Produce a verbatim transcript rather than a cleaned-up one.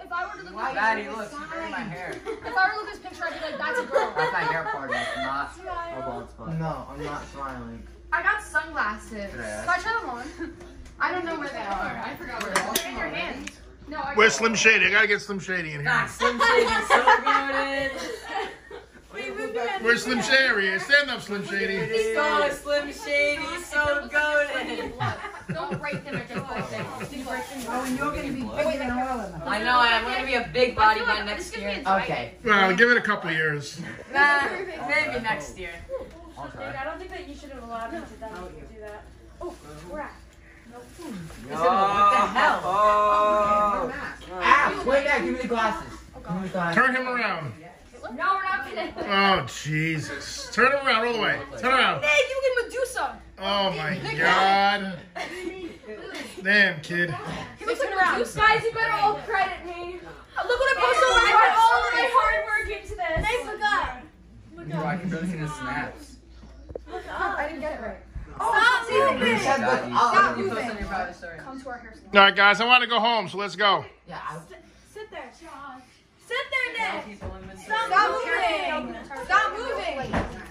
if I were to look at Daddy, look, she's wearing my hair. If I were to look at this picture, I'd be like, that's a girl. That's my hair part, that's not a bald spot. No, I'm not smiling. I got sunglasses. Yeah. Can I try them on? I don't know where they are. I forgot where they are. They're in your hand. No, I Where's Slim Shady? I gotta get Slim Shady in here. Ah, Slim Shady's so goated. Where's Slim Shady? Stand up, Slim Shady. So Slim Shady, so goated. Don't break them or just like that. Oh, and you're going to be bigger than all of them. I know, I'm gonna be a big body by next year. Okay. Well, give it a couple years. Nah, maybe next year. I don't think that you should have allowed him to do that. Oh, crap. What the hell? Oh. Ah, wait back. Give me the glasses. Give me the glasses. Turn him around. No, we're not gonna. Oh, Jesus. Turn him around all the way. Turn around. Hey, you can Medusa. Oh, my God. Damn, kid. He looks like Medusa. Guys, you better all credit me. Look what I posted. I put all of my hard work into this. They forgot. Look Bro, I can barely see the snaps. Look up. I didn't get it right. Stop moving. Stop moving. Come to our hair. All right, guys, I want to go home, so let's go. Yeah, I, Sit there, Sean. Sit there, Nick. People in this- Stop moving. Stop moving.